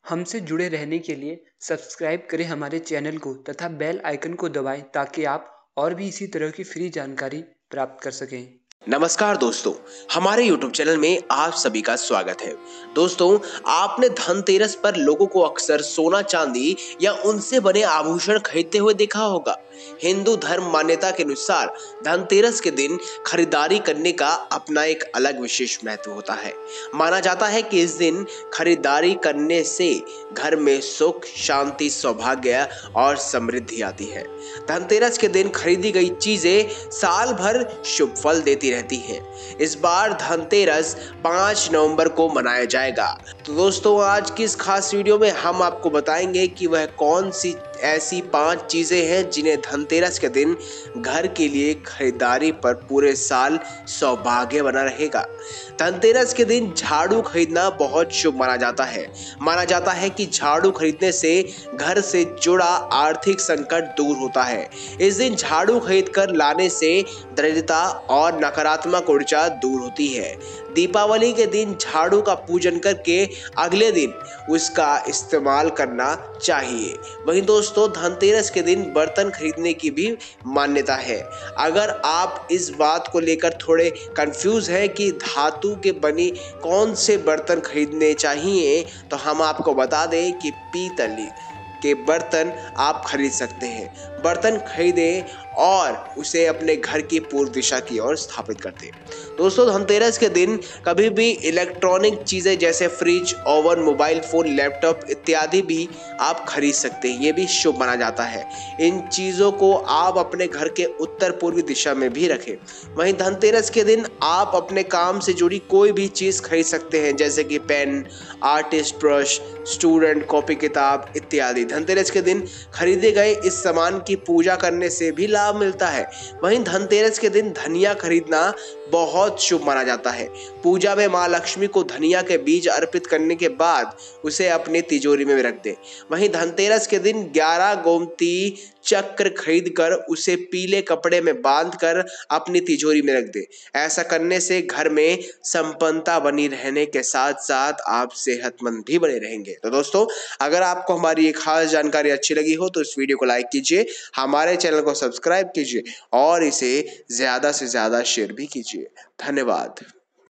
हमसे जुड़े रहने के लिए सब्सक्राइब करें हमारे चैनल को तथा बेल आइकन को दबाएं ताकि आप और भी इसी तरह की फ्री जानकारी प्राप्त कर सकें। नमस्कार दोस्तों, हमारे YouTube चैनल में आप सभी का स्वागत है। दोस्तों, आपने धनतेरस पर लोगों को अक्सर सोना चांदी या उनसे बने आभूषण खरीदते हुए देखा होगा। हिंदू धर्म मान्यता के अनुसार धनतेरस के दिन खरीदारी करने का अपना एक अलग विशेष महत्व होता है। माना जाता है कि इस दिन खरीदारी करने से घर में सुख, शांति, सौभाग्य और समृद्धि आती है। धनतेरस के दिन खरीदी गई चीजें साल भर शुभ फल देती रहती हैं। इस बार धनतेरस 5 नवंबर को मनाया जाएगा। तो दोस्तों, आज की इस खास वीडियो में हम आपको बताएंगे कि वह कौन सी ऐसी 5 चीजें हैं जिन्हें धनतेरस के दिन घर के लिए खरीदारी पर पूरे साल सौभाग्य बना रहेगा। धनतेरस के दिन झाड़ू खरीदना बहुत शुभ माना जाता है। माना जाता है कि झाड़ू खरीदने से घर से जुड़ा आर्थिक संकट दूर होता है। इस दिन झाड़ू खरीद कर लाने से दरिद्रता और नकारात्मक ऊर्जा दूर होती है। दीपावली के दिन झाड़ू का पूजन करके अगले दिन उसका इस्तेमाल करना चाहिए। वहीं दोस्तों, धनतेरस के दिन बर्तन खरीदने की भी मान्यता है। अगर आप इस बात को लेकर थोड़े कंफ्यूज हैं कि धातु के बनी कौन से बर्तन खरीदने चाहिए, तो हम आपको बता दें कि पीतल के बर्तन आप खरीद सकते हैं। बर्तन खरीदें और उसे अपने घर की पूर्व दिशा की ओर स्थापित कर दें। दोस्तों, धनतेरस के दिन कभी भी इलेक्ट्रॉनिक चीजें जैसे fridge, oven, mobile phone, laptop इत्यादि भी आप खरीद सकते हैं। ये भी शुभ माना जाता है। इन चीजों को आप अपने घर के उत्तर पूर्वी दिशा में भी रखें। वहीं धनतेरस के दिन आप अपने काम से जुड़ी कोई भी चीज खरीद सकते हैं, जैसे कि pen, artist brush, student copy किताब इत्यादि। धनतेरस के दिन खरीदे गए इस सामान की पूजा करने से भी लाभ मिलता है। वहीं धनतेरस के दिन धनिया खरीदना बहुत शुभ माना जाता है। पूजा में मां लक्ष्मी को धनिया के बीज अर्पित करने के बाद उसे अपनी तिजोरी में रख दें। वहीं धनतेरस के दिन 11 गोमती चक्र खरीद कर उसे पीले कपड़े में बांधकर अपनी तिजोरी में रख दें। ऐसा करने से घर में संपन्नता बनी रहने के साथ साथ आप सेहतमंद भी बने रहेंगे। तो दोस्तों, अगर आपको हमारी ये खास जानकारी अच्छी लगी हो तो इस वीडियो को लाइक कीजिए, हमारे चैनल को सब्सक्राइब कीजिए और इसे ज्यादा से ज्यादा शेयर भी कीजिए। धन्यवाद।